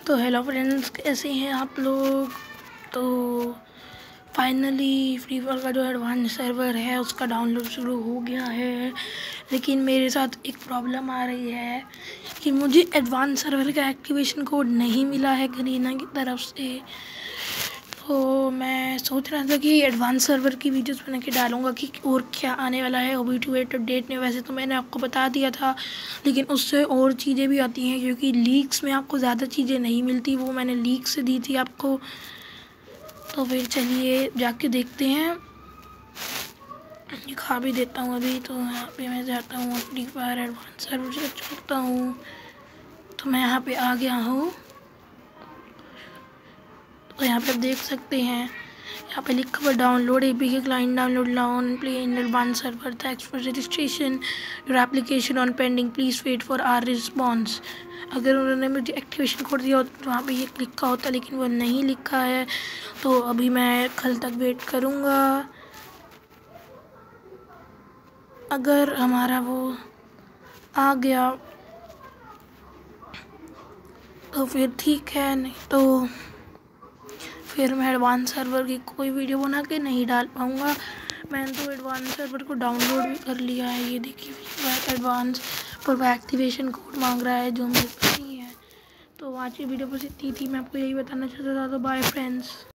तो hello friends, कैसे हैं आप लोग। तो फाइनली फ्री फायर का जो एडवांस सर्वर है उसका डाउनलोड शुरू हो गया है, लेकिन मेरे साथ एक प्रॉब्लम आ रही है कि मुझे एडवांस सर्वर का एक्टिवेशन कोड नहीं मिला है गरीना की तरफ से। तो मैं सोच रहा था कि एडवांस सर्वर की वीडियोस बना के डालूंगा कि और क्या आने वाला है OBD2 अपडेट में। वैसे तो मैंने आपको बता दिया था, लेकिन उससे और चीज़ें भी आती हैं क्योंकि लीक्स में आपको ज़्यादा चीज़ें नहीं मिलती, वो मैंने लीक से दी थी आपको। तो फिर चलिए जाके देखते हैं, दिखा भी देता हूँ अभी। तो यहाँ पे मैं जाता हूँ free fire advance server search करता हूँ, तो मैं यहाँ पे आ गया हूँ। तो यहाँ पे आप देख सकते हैं, यहाँ पे लिखा हुआ download APK client download launch play in advance server thanks for registration your application on pending please wait for our response. अगर उन्होंने मुझे एक्टिवेशन कोड दिया होता तो वहाँ पे ये लिखा होता, लेकिन वो नहीं लिखा है। तो अभी मैं कल तक वेट करूँगा। अगर हमारा वो आ गया तो फिर ठीक है, नहीं तो फिर मैं एडवांस सर्वर की कोई वीडियो बना के नहीं डाल पाऊँगा। मैंने तो एडवांस सर्वर को डाउनलोड भी कर लिया है, ये देखिए एडवांस, पर वो एक्टिवेशन कोड मांग रहा है जो मेरे पास नहीं है। तो आज की वीडियो बस इतनी थी, मैं आपको यही बताना चाहता था। तो बाय फ्रेंड्स।